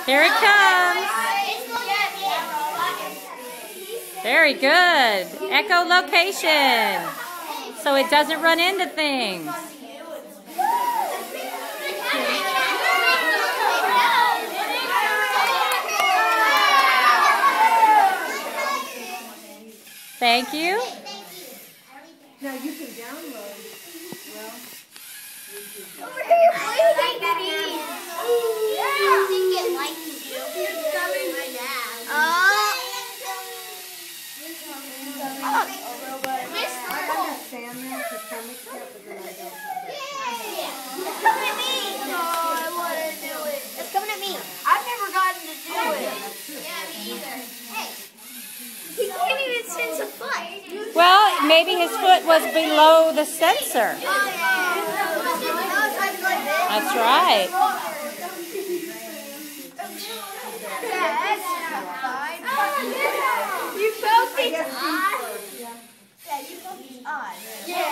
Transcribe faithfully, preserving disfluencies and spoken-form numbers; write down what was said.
Here it comes. Very good. Echolocation. So it doesn't run into things. Thank you. Now you can download. Well, over here, please. I think it likes you. It's coming right now. Oh. I understand that to some extent, but then I don't. It's coming at me. No, I want to do it. It's coming at me. I've never gotten to do it. Yeah, me either. Hey. He can't even sense a foot. Well, maybe his foot was below the sensor. Oh, yeah. That's right. You felt it odd. Yeah, you felt it odd. Yeah.